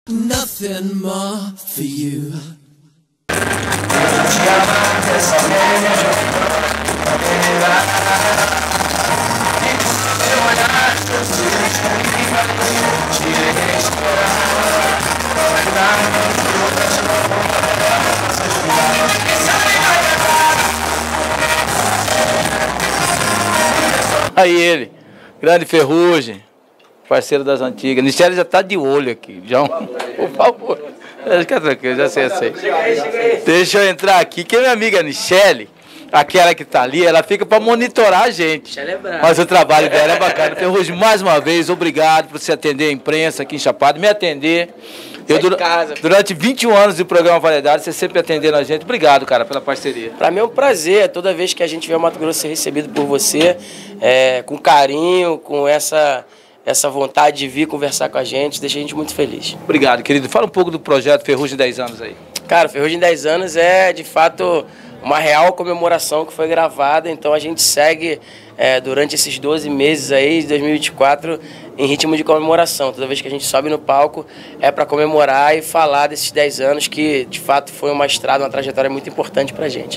Nothing more for you. Aí ele, grande Ferrugem, parceiro das antigas. Nichelle já tá de olho aqui, João. Por favor. Fica tranquilo, já sei. Deixa eu entrar aqui. Que minha amiga Nichelle, aquela que tá ali, ela fica para monitorar a gente. Mas o trabalho dela é bacana. Ferrugem, mais uma vez, obrigado por você atender a imprensa aqui em Chapada, me atender. Durante 21 anos do programa Variedade, você sempre atendendo a gente. Obrigado, cara, pela parceria. Para mim é um prazer, toda vez que a gente vem ao Mato Grosso ser recebido por você, com carinho, com essa vontade de vir conversar com a gente, deixa a gente muito feliz. Obrigado, querido. Fala um pouco do projeto Ferrugem 10 anos aí. Cara, Ferrugem 10 anos é, de fato, uma real comemoração que foi gravada, então a gente segue durante esses 12 meses aí, de 2024, em ritmo de comemoração. Toda vez que a gente sobe no palco é para comemorar e falar desses 10 anos que, de fato, foi uma estrada, uma trajetória muito importante pra gente.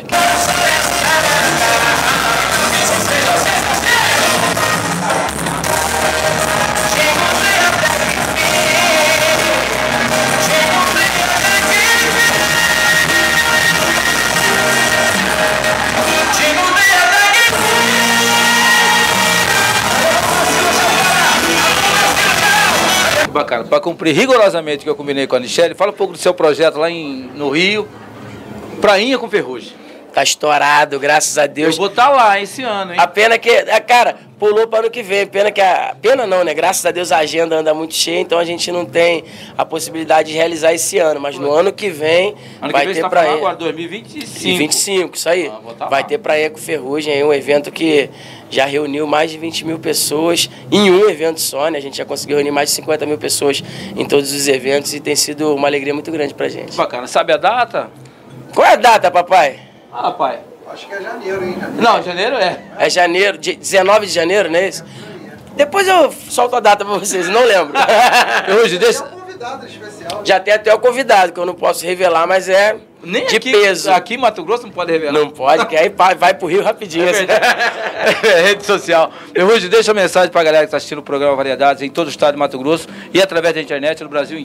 Bacana. Para cumprir rigorosamente o que eu combinei com a Nichelle, fala um pouco do seu projeto lá no Rio, Prainha com Ferrugem. Tá estourado, graças a Deus. Eu vou estar lá esse ano, hein? A pena que, cara, pulou para ano que vem. Pena não, né? Graças a Deus a agenda anda muito cheia, então a gente não tem a possibilidade de realizar esse ano. Mas no ano que vem vai ter praia. Agora 2025. 25, isso aí. Vai ter praia com Ferrugem, aí um evento que já reuniu mais de 20 mil pessoas em um evento só, né? A gente já conseguiu reunir mais de 50 mil pessoas em todos os eventos e tem sido uma alegria muito grande pra gente. Bacana. Sabe a data? Qual é a data, papai? Ah, pai. Acho que é janeiro, hein? Não, janeiro é. É janeiro, 19 de janeiro, não é isso? Depois eu solto a data pra vocês, não lembro. Hoje, deixa... Tem um convidado especial. Já tem até o convidado, que eu não posso revelar, mas é Nem de aqui, peso. Aqui em Mato Grosso não pode revelar. Não pode, que aí vai pro Rio rapidinho. É verdade. É rede social. Ferrugem, deixa a mensagem pra galera que tá assistindo o programa Variedades em todo o estado de Mato Grosso e através da internet no Brasil inteiro.